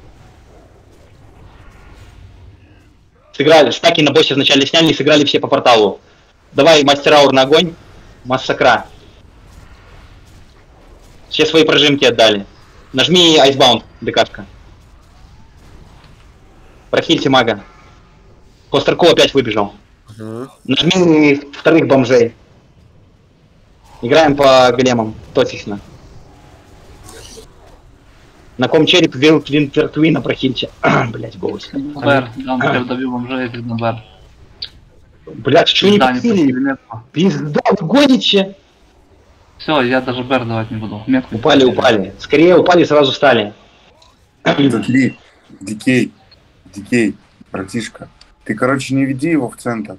Сыграли, стаки на боссе вначале сняли, сыграли все по порталу. Давай, мастер аур на огонь. Массакра. Все свои прожимки отдали. Нажми Айсбаунд, ДКшка. Прохильте мага. Постеркул опять выбежал. Угу. Нажми вторых бомжей. Играем по големам, точечно. На ком череп Винтертвина прохильте. Блять, голос. Бэр, да, он теперь добил бомжей, видно, Бэр. Блять, что не просили? Пизда, вы гоните? Все, я даже Бэр давать не буду. Метку упали, упали. Скорее упали, сразу встали. Дикей, Дикей, Дикей, братишка. Ты, короче, не веди его в центр.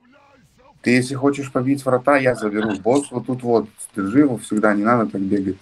Ты, если хочешь побить врата, я заберу. Босс вот тут вот. Держи его всегда, не надо так бегать.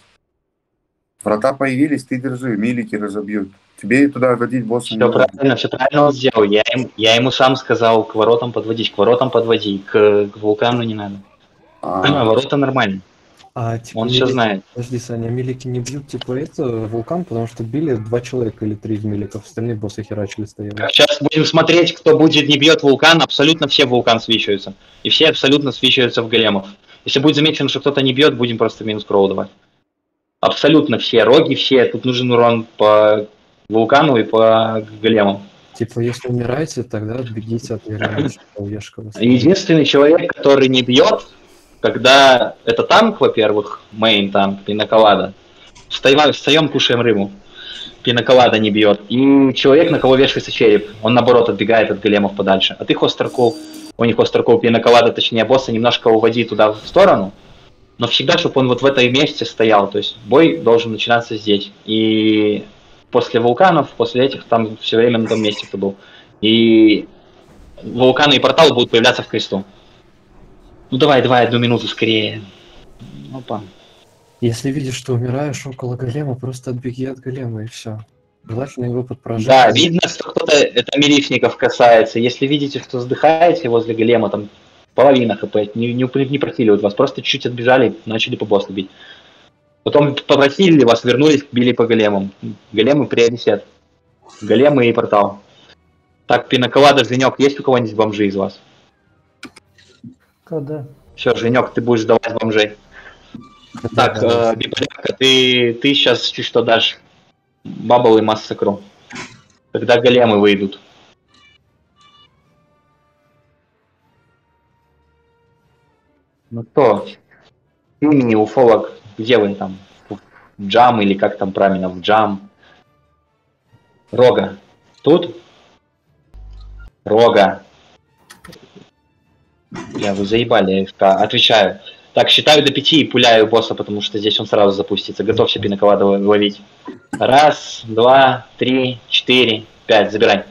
Врата появились, ты держи, милики разобьют. Тебе туда водить босса все не правильно, надо. Все правильно он сделал. Я, им, я ему сам сказал, к воротам подводить, к воротам подводи, к, к вулкану не надо. А, а ворота нормально. А, типа, он милики, все знает. Подожди, Саня, милики не бьют, типа, это, вулкан, потому что били два человека или три из миликов, остальные боссы херачили стояли. Сейчас будем смотреть, кто будет не бьет вулкан, абсолютно все в вулкан свищаются. И все абсолютно свищаются в големов. Если будет замечено, что кто-то не бьет, будем просто минус кроу давать. Абсолютно все, роги все, тут нужен урон по вулкану и по големам. Типа, если умираете, тогда бегите от Ешкова. Единственный человек, который не бьет, когда это танк, во-первых, мейн танк, пиноколада, встаем, встаем, кушаем рыбу, пиноколада не бьет, и человек, на кого вешается череп, он наоборот отбегает от големов подальше. А ты хостеркул, у них хостеркул пиноколада, точнее босса, немножко уводи туда в сторону, но всегда, чтобы он вот в этой месте стоял, то есть бой должен начинаться здесь. И после вулканов, после этих, там все время на том месте кто был. И вулканы и портал будут появляться в кресту. Ну давай, давай, одну минуту скорее. Опа. Если видишь, что умираешь около голема, просто отбеги от голема и все. Желательно его подпражать. Да, видно, что кто-то, это милишников касается. Если видите, что вздыхаете возле голема, там половина хп, не, не, не прохиливают вас, просто чуть-чуть отбежали, начали по боссу бить. Потом попрохилили вас, вернулись, били по големам. Големы приоритет. Големы и портал. Так, пиноколада, Женек, есть у кого-нибудь бомжи из вас? Когда? Все, Женек, ты будешь давать бомжей. Так, э, биполярка, ты, ты сейчас чуть что дашь бабл и массакру. Когда големы выйдут. Ну кто? Имени уфолог, где вы там? В джам или как там правильно? В джам. Рога. Тут? Рога. Я вы заебали, я отвечаю. Так, считаю до пяти и пуляю босса, потому что здесь он сразу запустится. Готовься пиноковада ловить. Раз, два, три, четыре, пять. Забирай.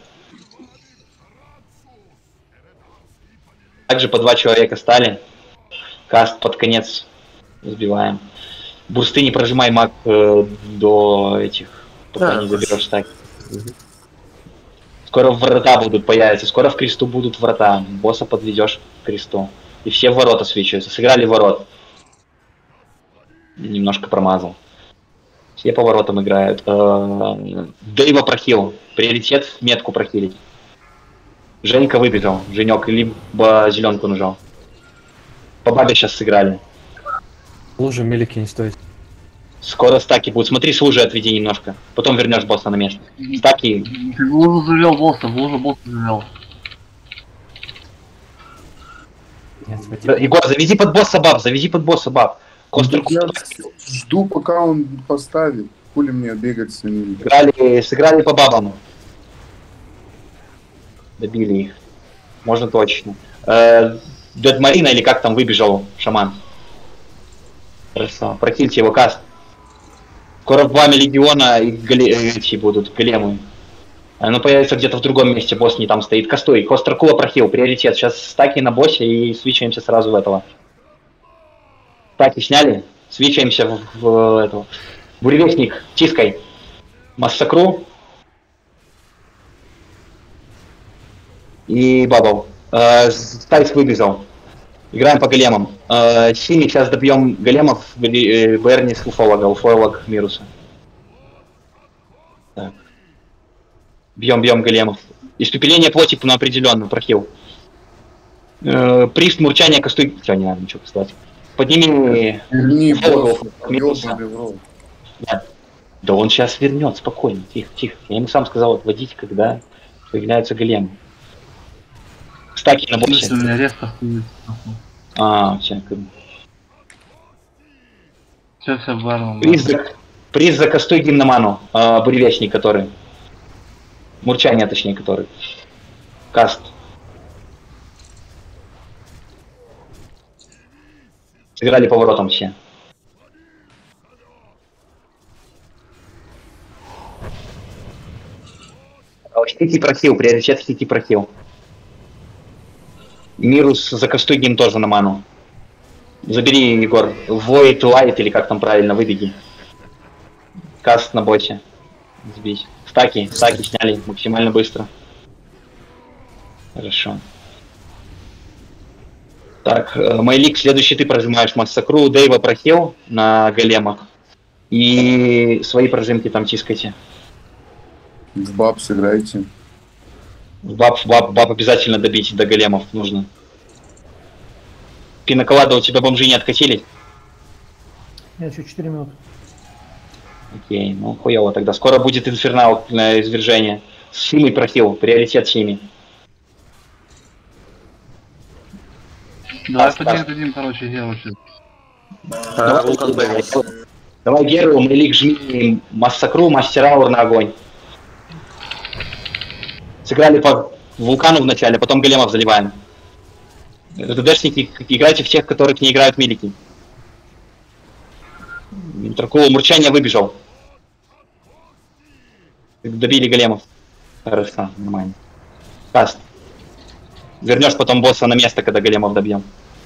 Также по два человека стали. Каст под конец сбиваем. Бурсты не прожимай, маг, э, до этих, пока Да, не заберешь стаки. Скоро врата будут появиться, скоро в кресту будут врата. Босса подведешь к кресту. И все в ворота свечаются. Сыграли ворот. Немножко промазал. Все по воротам играют. Дэйва прохил. Приоритет метку прохилить. Женька выбежал. Женек либо зеленку нажал. По бабе сейчас сыграли. Лужи мелики не стоит. Скоро стаки будут. Смотри, с лужи отведи немножко. Потом вернешь босса на место. Стаки. Ты в лужу завел босса, в лужу босса завел. Егор, завези под босса баб, завези под босса баб. Костер... Я жду, пока он поставит. Хули мне бегать с ними. Сыграли, сыграли по бабам. Добили их. Можно точно. Э, Дед Марина или как там выбежал шаман. Хорошо. Прокильте его каст. Скоро в вами легиона и гале... эти будут големы. Оно появится где-то в другом месте, босс не там стоит. Костой, Костракула прохил, приоритет. Сейчас стаки на боссе и свичаемся сразу в этого. Стаки сняли, свичаемся в, в этого. Буревестник, тискай. Массакру. И бабл. Э, Стайс выбежал. Играем по големам. Э, Синий, сейчас добьем големов. Берни с уфолога, уфолог Мируса. Так. Бьем, бьем големов. Испепеление плоти на определенную прохил. Э, прист, мурчание, костуй. Все, не надо ничего кстати. Подними уфологов Мируса. Да. Да он сейчас вернет, спокойно, тихо, тихо. Я ему сам сказал отводить, когда появляются големы. Стаки на боссе. У меня резко. А, все. Все, все, барном. Приз за, приз за костой гимноману. Э, буревестник, который. Мурчание, точнее, который. Каст. Сыграли поворотом все. Хити прохил, приоритет хити прохил. Мирус за костой гим тоже на ману. Забери, Егор. Void Light или как там правильно, выбеги. Каст на боссе. Сбить. Стаки, стаки сняли максимально быстро. Хорошо. Так, Майлик, следующий ты прожимаешь Массакру, Дэйва прохил на големах. И свои прожимки там тискайте. В баб сыграйте. Баб, баб, баб обязательно добить до големов нужно. Пиноколада, у тебя бомжи не откатили? Я еще четыре минуты. Окей, ну хуево тогда. Скоро будет инфернал на извержение. Симой прохил, приоритет Сими. Давай поднять дадим, короче, Геру сейчас. Давай, давай Геру, Мелик, жми Массакру, Мастер-аур на огонь. Сыграли по вулкану в начале, потом големов заливаем. ДДшники, играйте в тех, которых не играют милики. Тракула мурчание выбежал. Добили големов. Хорошо, нормально. Каст. Вернешь потом босса на место, когда големов добьем.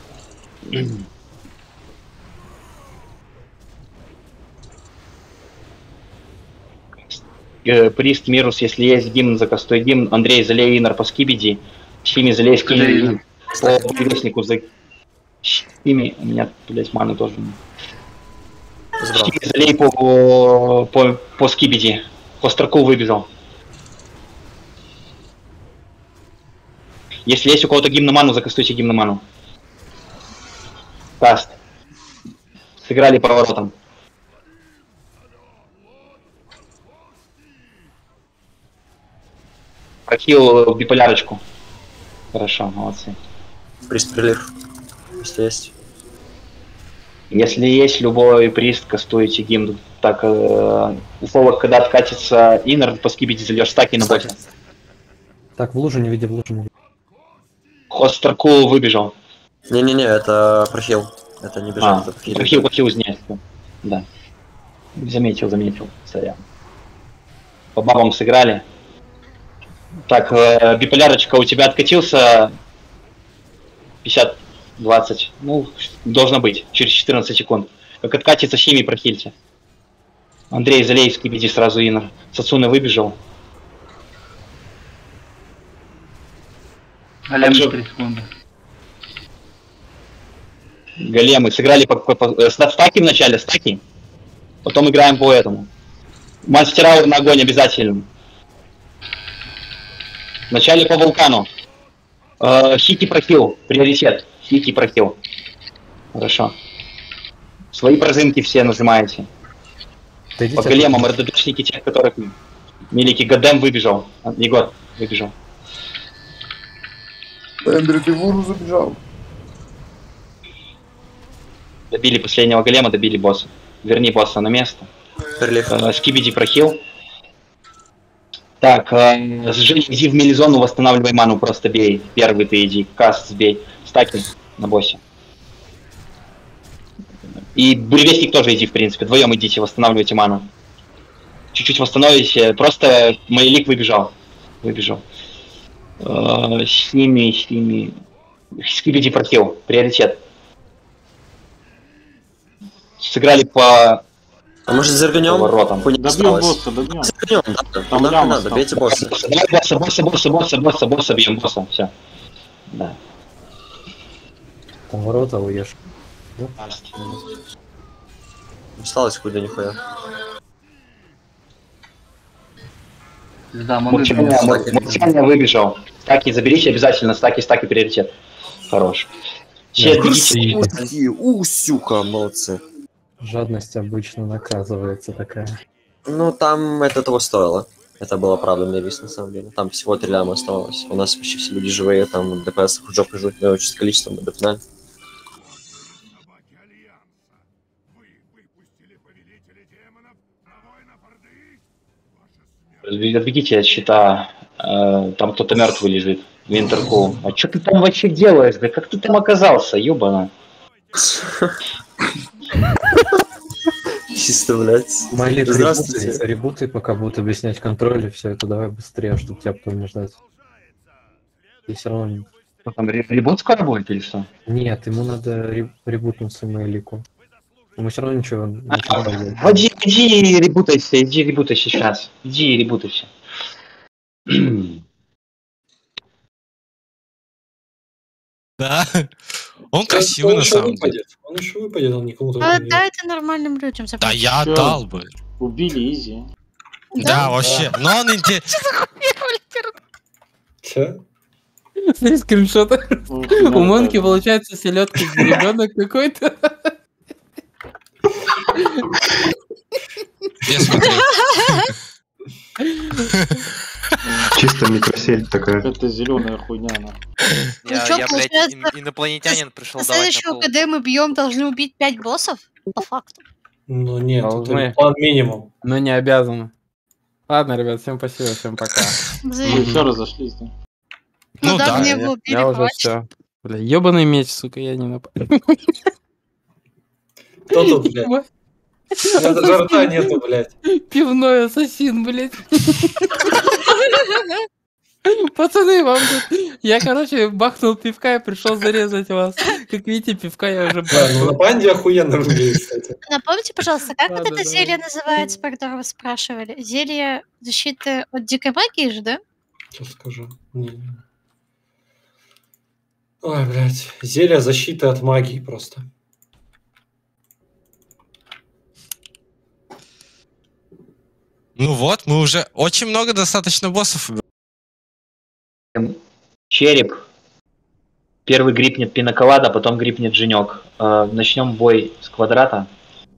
Прист, Мирус, если есть гимн, за костой гимн. Андрей, залей Инар по скибиди. Щими залей скибиди. По перевеснику за... Щими, у меня, блять, маны тоже. Щими залей по, по, по скибиди. По строку выбежал. Если есть у кого-то гимн на ману, закастуйте гимн на ману. Каст. Сыграли поворотом. Прохил биполярочку. Хорошо, молодцы. Прист прилив. Если есть. Если есть любой прист, кастуете гимн. Так, э, уфолог, когда откатится инер, по скибиди зальешь стаки на боте. Так, в луже не види, в луже не види. Хостерку выбежал. Не-не-не, это прохил. Это не бежал. А, прохил, прохил из несколько. Да. Заметил, заметил. Сорян. По бабам сыграли. Так, э, биполярочка у тебя откатился пятьдесят двадцать. Ну, должно быть. Через четырнадцать секунд. Как откатится, химии прохильте. Андрей Залейский, беди сразу инер. Сацуны выбежал. Голем четыре секунды. Големы. Сыграли по, по, по стаки вначале, стаки. Потом играем по этому. Мастера на огонь обязательно. Вначале по вулкану. Э, хити прохил. Приоритет. Хити прохил. Хорошо. Свои прозынки все нажимаете. По големам, РДДшники тех, которых Милики Гадем выбежал. Егор выбежал. Эндрю, ты в уру забежал. Добили последнего голема, добили босса. Верни босса на место. Э, Скибиди прохил. Так, э, Женя, иди в мелизону, восстанавливай ману, просто бей. Первый ты иди, каст сбей. Стаки на боссе. И буревестник тоже иди, в принципе. Вдвоем идите, восстанавливайте ману. Чуть-чуть восстановите. Просто Мейлик выбежал. Выбежал. Э, с ними, с ними. Скибиди прохил. Приоритет. Сыграли по... А может зерганем? Воротам. Добьем босса, добьем. Зерганем, да. Там Нахуй ляма надо, стал. бейте босса. Давай босса, босса, босса, босса, босса, босса, бьем босса. Все. Да. Там ворота уешь. Да? Осталось куда нихуя. Да, Мурчания выбежал. Стаки заберите обязательно, стаки, стаки приоритет. Хорош. Все бегите. У, сюка, молодцы. Жадность обычно наказывается такая. Ну, там это того стоило. Это было правда мне риск, на самом деле. Там всего три ляма оставалось. У нас почти все люди живые, там ДПС в жопу жуть, но очень с количеством до финала. Отбегите от щита. Э, там кто-то мертвый лежит. Винтеркул. А что ты там вообще делаешь? Да как ты там оказался, ёбана? Чисто, блядь. Малик, Здравствуйте. ребуты, ребуты, пока будут объяснять контроль, и все это давай быстрее, чтобы тебя потом не ждать. И все равно... Что там, ребут скоро будет или что? Нет, ему надо ре- ребутнуться Мейлику. Мы все равно ничего... ничего не делаем. Иди, иди ребутайся, иди ребутайся сейчас. Иди ребутайся. Да. Он красивый на самом деле. Он еще выпадет, он никому тут А, не да, это нормальным людям. Да я отдал бы. Убили Изи. Да, вообще. Но он интересен. Че? Смотри, скриншот. У Монки получается селедка ребенок какой-то. Я смотрю. Чисто микросель такая. Это зеленая хуйня, она. Ну чё, я, блядь, получается, ин- инопланетянин пришел До давать на следующего пол. КД мы бьем, должны убить пять боссов? По факту. Ну нет, Должны. это план минимум. Но не обязаны. Ладно, ребят, всем спасибо, всем пока. Мы еще разошлись, да? Ну, Ну да, да, мне я, его убили, я уже прочь. все. Бля, ебаный меч, сука, я не напал. Кто тут, блядь? Это же рта нету, блядь. Пивной ассасин, блядь. Пацаны, вам тут... Я, короче, бахнул пивка и пришел зарезать вас. Как видите, пивка я уже Да, ну на бахнул. панде охуенно выглядит, кстати. Напомните, пожалуйста, как вот Ладно, это давай. зелье называется, про которое вы спрашивали? Зелье защиты от дикой магии же, да? Сейчас скажу. Не. Ой, блядь. Зелье защиты от магии просто. Ну вот, мы уже очень много достаточно боссов. Череп. Первый грипнет пиноколада, потом грипнет Женек. Э, начнем бой с квадрата.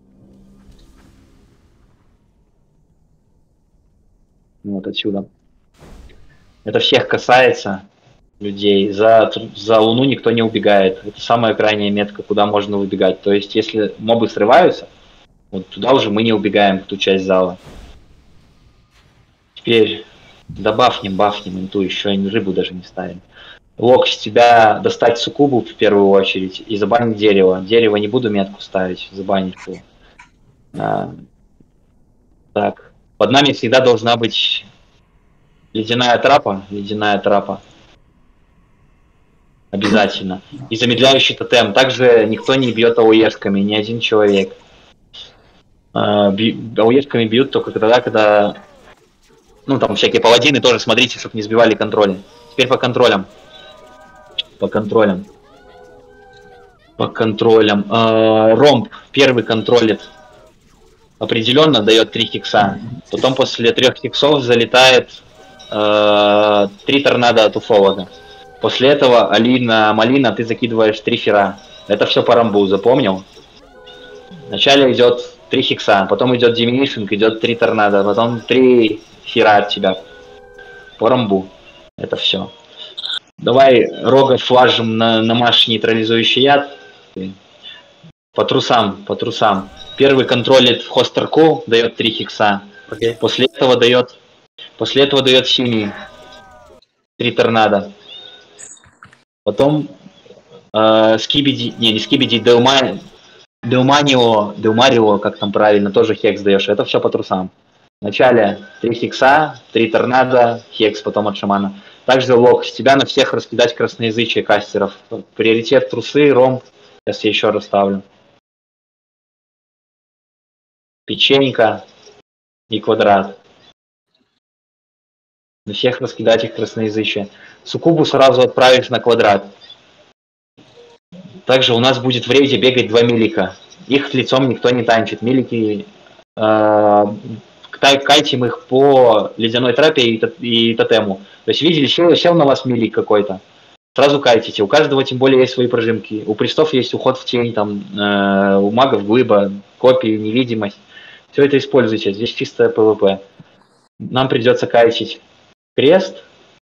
Вот отсюда. Это всех касается людей. За, за Луну никто не убегает. Это самая крайняя метка, куда можно выбегать. То есть, если мобы срываются, вот туда уже мы не убегаем, в ту часть зала. Теперь добавнем, бафнем инту, еще и рыбу даже не ставим. Лок, с тебя достать суккубу в первую очередь и забанить дерево. Дерево не буду метку ставить, забанить его. А, так. Под нами всегда должна быть ледяная трапа. Ледяная трапа. Обязательно. И замедляющий тотем. Также никто не бьет ауешками, ни один человек. А, би... ауешками бьют только тогда, когда... Ну, там всякие паладины тоже, смотрите, чтобы не сбивали контроли. Теперь по контролям. По контролям. По контролям. Э, ромб первый контролит. Определенно дает три хикса. Потом после трех хиксов залетает э, три торнадо от уфолога. После этого Алина, Малина, ты закидываешь три фера. Это все по ромбу, запомнил? Вначале идет три хикса, потом идет диминишинг, идет три торнадо, потом три фера от тебя. По ромбу. Это все. Давай рога флажем на, на маш нейтрализующий яд. По трусам, по трусам. Первый контролит хостерку, дает три хикса. Okay. После этого дает. После этого дает синий. три торнадо. Потом э, скибиди. Не, не скибиди, Делма, Делманио, Делмарио, как там правильно, тоже хекс даешь. Это все по трусам. Вначале три хекса, три торнадо, хекс потом от шамана. Также лог, с тебя на всех раскидать красноязычие кастеров. Приоритет трусы, ромб. Сейчас я еще расставлю. Печенька и квадрат. На всех раскидать их красноязычие. Суккубу сразу отправишь на квадрат. Также у нас будет в рейде бегать два милика. Их лицом никто не танчит. Милики... Э кайтим их по ледяной трапе и, и тотему. То есть видели, сел, сел на вас милик какой-то. Сразу кайтите. У каждого тем более есть свои прожимки. У престов есть уход в тень, там, э, у магов глыба, копии, невидимость. Все это используйте. Здесь чистое ПВП. Нам придется кайтить крест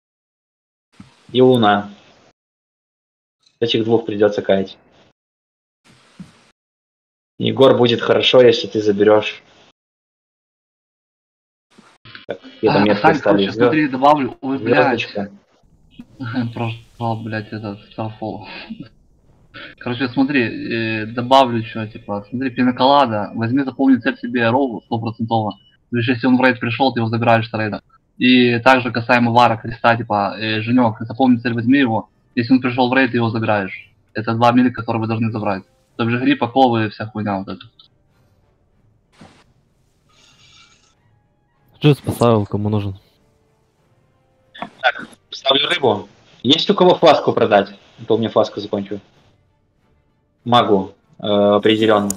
и луна. Этих двух придется кайтить. Егор, будет хорошо, если ты заберешь. Так, какие-то А, метки Сань, стали. короче, смотри, добавлю. Ой, блядь. Звездочка. Прошел, блядь, этот Starfall. Короче, смотри, э, добавлю что, типа, смотри, пинаколада, возьми, заполни цель себе ролл стопроцентово. То есть, если он в рейд пришел, ты его забираешь с рейда. И также касаемо вара, креста, типа, э, Женек, запомни цель, возьми его. Если он пришел в рейд, ты его забираешь. Это два милика, которые вы должны забрать. Также грипп, оковы и вся хуйня вот эта. Джиз поставил, кому нужен. Так, ставлю рыбу. Есть у кого фласку продать? А то у меня фласка закончилась. Могу, э, определенно.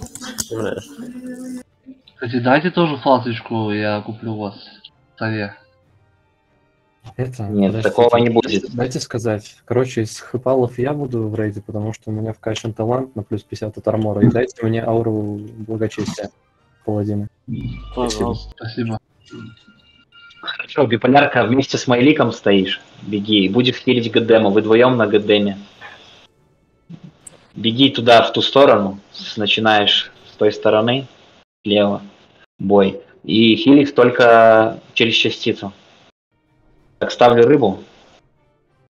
Кстати, дайте тоже фласочку, я куплю у вас в сове. Это, Нет, подождите, такого не будет. Дайте сказать. Короче, из хэпалов я буду в рейде, потому что у меня вкачан талант на плюс пятьдесят от армора. И дайте мне ауру благочестия паладина. Пожалуйста. Спасибо. Хорошо, биполярка, вместе с Майликом стоишь. Беги. Будешь хилить Гадема. Вы вдвоем на Гадеме. Беги туда, в ту сторону. Начинаешь с той стороны. Слева. Бой. И хилишь только через частицу. Так, ставлю рыбу.